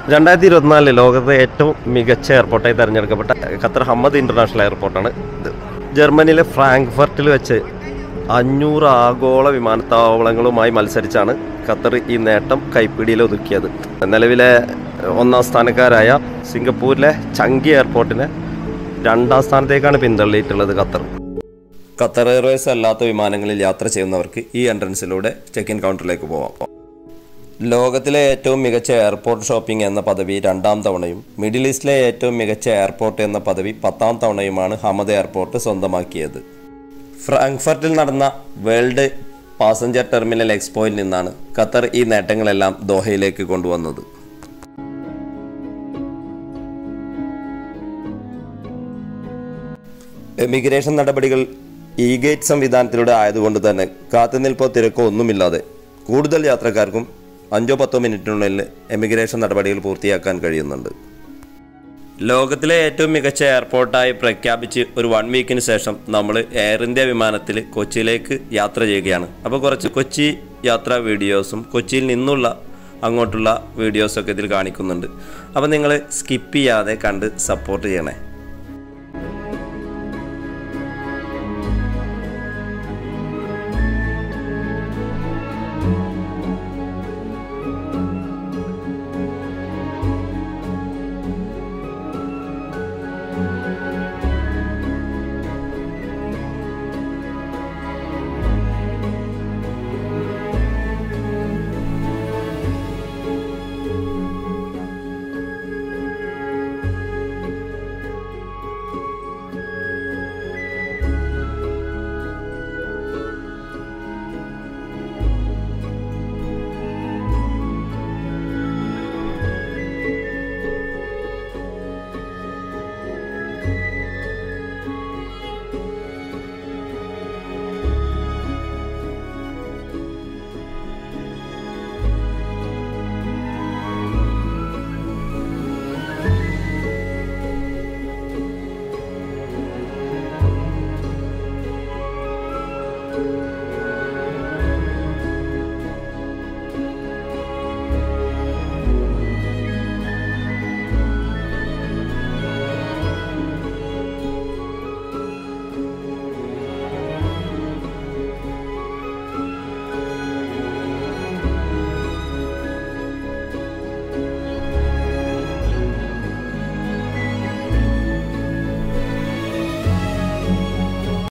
2024 ലോകത്തെ ഏറ്റവും മികച്ച എയർപോർട്ടായി തിരഞ്ഞെടുക്കപ്പെട്ട ഖത്തർ ഹമ്മദ് ഇൻ്റർനാഷണൽ എയർപോർട്ടാണ് ഇത്. ജർമ്മനിയിലെ ഫ്രാങ്ക്ഫർട്ടിൽ വെച്ച് 500 ആഗോള വിമാനത്താവളങ്ങളുമായി മത്സരിച്ചാണ് ഖത്തർ ഈ നേട്ടം കൈപ്പിടിയിൽ ഒതുക്കിയത്. നിലവിലെ 1ാം സ്ഥാനക്കാരായ സിംഗപ്പൂരിലെ ചങ്കി എയർപോർട്ടിനെ 2ാം സ്ഥാനത്തേക്കാണ് പിന്തള്ളിയിട്ടുള്ളത് ഖത്തർ എയർവേസ് അല്ലാത്ത വിമാനങ്ങളിൽ യാത്ര ചെയ്യുന്നവർക്ക് ഈ എൻട്രൻസിലൂടെ ചെക്ക് ഇൻ കൗണ്ടറിലേക്ക് പോകാം. ലോകത്തിലെ ഏറ്റവും മികച്ച എയർപോർട്ട് ഷോപ്പിംഗ് എന്ന പദവി 2ാം തവണയും മിഡിൽ ഈസ്റ്റിലെ ഏറ്റവും മികച്ച എയർപോർട്ട് എന്ന പദവി 10ാം തവണയുമാണ് ഹമദ് എയർപോർട്ട് സ്വന്തമാക്കിയത്. ഫ്രാങ്ക്ഫർട്ടിൽ നടന്ന വേൾഡ് പാസഞ്ചർ ടെർമിനൽ എക്സ്പോയിൽ നിന്നാണ് ഖത്തർ ഈ നേട്ടങ്ങളെല്ലാം ദോഹയിലേക്ക് കൊണ്ടുവന്നത്. എമിഗ്രേഷൻ നടപടികൾ ഇ ഗേറ്റ് സംവിധാനത്തിലൂടെ ആയതുകൊണ്ട് തന്നെ കാത്തുനിൽപ്പോ തിരക്കോ ഒന്നുമില്ലാതെ കൂടുതൽ യാത്രക്കാർക്കും 5-10 മിനിറ്റിനുള്ളിൽ എമിഗ്രേഷൻ നടപടികൾ പൂർത്തിയാക്കാൻ കഴിയുന്നുണ്ട്. ലോകത്തിലെ ഏറ്റവും മികച്ച എയർപോർട്ടായി പ്രഖ്യാപിച്ച് ഒരു 1 വീക്കിന് ശേഷം നമ്മൾ എയർ ഇന്ത്യ വിമാനത്തിൽ കൊച്ചിയിലേക്ക് യാത്ര ചെയ്യുകയാണ്. അപ്പോൾ കുറച്ച് കൊച്ചി യാത്രാ വീഡിയോസും കൊച്ചിയിൽ നിന്നുള്ള അങ്ങോട്ടുള്ള വീഡിയോസൊക്കെ ഇതിൽ കാണിക്കുന്നുണ്ട്. അപ്പോൾ നിങ്ങൾ സ്കിപ്പ് ചെയ്യാതെ കണ്ട് സപ്പോർട്ട് ചെയ്യണേ.